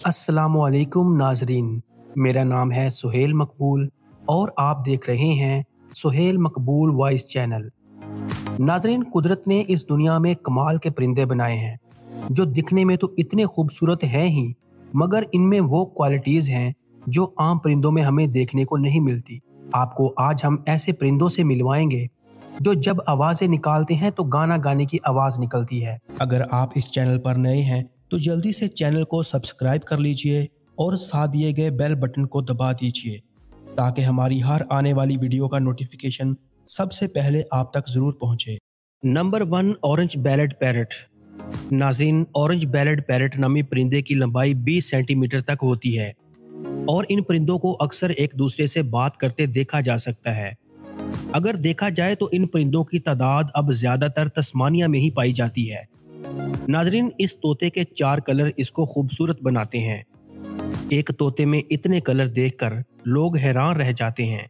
अस्सलामुअलैकुम नाजरीन, मेरा नाम है सोहेल मकबूल और आप देख रहे हैं सोहेल मकबूल वॉइस चैनल। नाजरीन, कुदरत ने इस दुनिया में कमाल के परिंदे बनाए हैं जो दिखने में तो इतने खूबसूरत हैं ही, मगर इनमें वो क्वालिटीज़ हैं जो आम परिंदों में हमें देखने को नहीं मिलती। आपको आज हम ऐसे परिंदों से मिलवाएंगे जो जब आवाज़ें निकालते हैं तो गाना गाने की आवाज़ निकलती है। अगर आप इस चैनल पर नए हैं तो जल्दी से चैनल को सब्सक्राइब कर लीजिए और साथ दिए गए बेल बटन को दबा दीजिए ताकि हमारी हर आने वाली वीडियो का नोटिफिकेशन सबसे पहले आप तक ज़रूर पहुंचे। Number 1, orange bellied parrot. नाज़रीन, ऑरेंज बेलेड पैरट नामी परिंदे की लंबाई 20 सेंटीमीटर तक होती है और इन परिंदों को अक्सर एक दूसरे से बात करते देखा जा सकता है। अगर देखा जाए तो इन परिंदों की तादाद अब ज़्यादातर तस्मानिया में ही पाई जाती है। नाजरीन, इस तोते के 4 कलर इसको खूबसूरत बनाते हैं। एक तोते में इतने कलर देखकर लोग हैरान रह जाते हैं।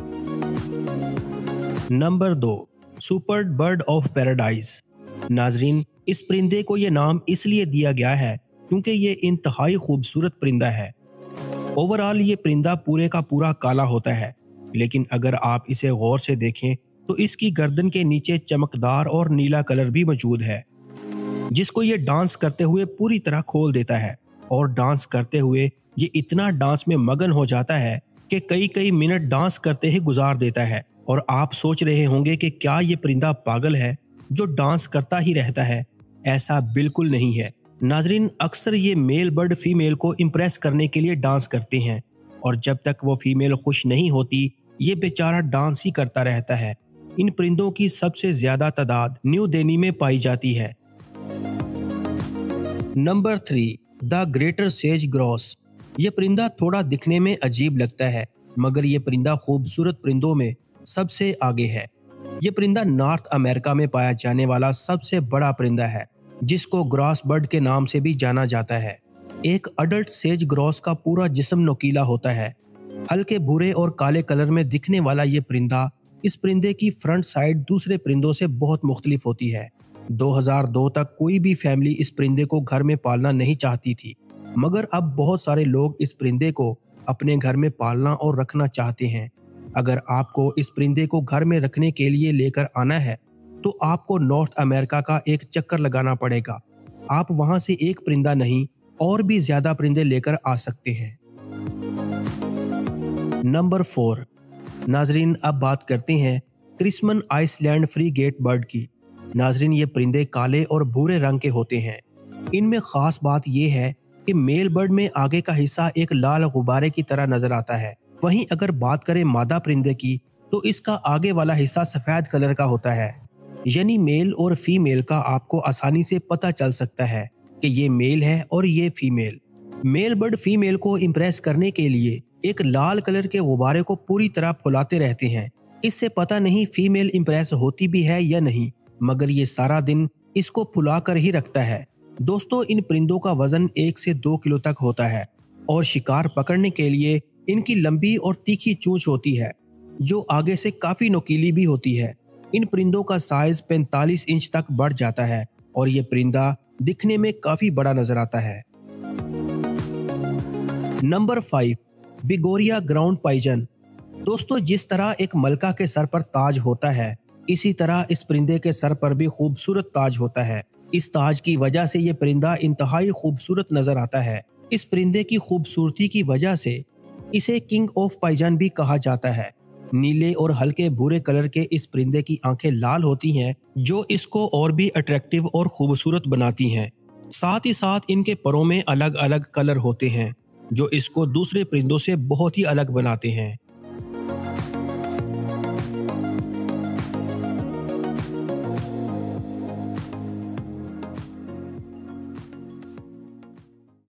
Number 2, super bird of paradise. नाजरीन, इस परिंदे को यह नाम इसलिए दिया गया है क्योंकि ये इंतहाई खूबसूरत परिंदा है। ओवरऑल ये परिंदा पूरे का पूरा काला होता है, लेकिन अगर आप इसे गौर से देखें तो इसकी गर्दन के नीचे चमकदार और नीला कलर भी मौजूद है, जिसको ये डांस करते हुए पूरी तरह खोल देता है। और डांस करते हुए ये इतना डांस में मगन हो जाता है कि कई कई मिनट डांस करते ही गुजार देता है। और आप सोच रहे होंगे कि क्या ये परिंदा पागल है जो डांस करता ही रहता है? ऐसा बिल्कुल नहीं है। नाजरीन, अक्सर ये मेल बर्ड फीमेल को इम्प्रेस करने के लिए डांस करते हैं और जब तक वो फीमेल खुश नहीं होती ये बेचारा डांस ही करता रहता है। इन परिंदों की सबसे ज्यादा तादाद न्यू दिल्ली में पाई जाती है। Number 3, the greater sage grouse. ये परिंदा थोड़ा दिखने में अजीब लगता है, मगर ये परिंदा खूबसूरत परिंदों में सबसे आगे है। ये परिंदा नॉर्थ अमेरिका में पाया जाने वाला सबसे बड़ा परिंदा है, जिसको ग्रास बर्ड के नाम से भी जाना जाता है। एक अडल्ट सेज ग्रास का पूरा जिस्म नोकीला होता है। हल्के भूरे और काले कलर में दिखने वाला ये परिंदा, इस परिंदे की फ्रंट साइड दूसरे परिंदों से बहुत मुख्तलिफ होती है। 2002 तक कोई भी फैमिली इस परिंदे को घर में पालना नहीं चाहती थी, मगर अब बहुत सारे लोग इस परिंदे को अपने घर में पालना और रखना चाहते हैं। अगर आपको इस परिंदे को घर में रखने के लिए लेकर आना है तो आपको नॉर्थ अमेरिका का एक चक्कर लगाना पड़ेगा। आप वहां से एक परिंदा नहीं और भी ज्यादा परिंदे लेकर आ सकते हैं। नंबर 4, नाजरीन, अब बात करते हैं क्रिस्मन आइसलैंड फ्रीगेट बर्ड की। नाजरीन, ये परिंदे काले और भूरे रंग के होते हैं। इनमें खास बात यह है कि मेल बर्ड में आगे का हिस्सा एक लाल गुब्बारे की तरह नजर आता है। वहीं अगर बात करें मादा परिंदे की तो इसका आगे वाला हिस्सा सफेद कलर का होता है। यानी मेल और फीमेल का आपको आसानी से पता चल सकता है कि ये मेल है और ये फीमेल। मेल बर्ड फीमेल को इम्प्रेस करने के लिए एक लाल कलर के गुब्बारे को पूरी तरह फुलाते रहते हैं। इससे पता नहीं फीमेल इम्प्रेस होती भी है या नहीं, मगर ये सारा दिन इसको फुला कर ही रखता है। दोस्तों, इन परिंदों का वजन 1 से 2 किलो तक होता है और शिकार पकड़ने के लिए इनकी लंबी और तीखी चोंच होती है, जो आगे से काफी नुकीली भी होती है। इन परिंदों का साइज 45 इंच तक बढ़ जाता है और ये परिंदा दिखने में काफी बड़ा नजर आता है। Number 5, Victoria crowned pigeon. दोस्तों, जिस तरह एक मलका के सर पर ताज होता है, इसी तरह इस परिंदे के सर पर भी खूबसूरत ताज होता है। इस ताज की वजह से ये परिंदा इंतहाई खूबसूरत नजर आता है। इस परिंदे की खूबसूरती की वजह से इसे किंग ऑफ पाइजन भी कहा जाता है। नीले और हल्के भूरे कलर के इस परिंदे की आंखें लाल होती हैं, जो इसको और भी अट्रैक्टिव और खूबसूरत बनाती हैं। साथ ही साथ इनके परों में अलग अलग कलर होते हैं, जो इसको दूसरे परिंदों से बहुत ही अलग बनाते हैं।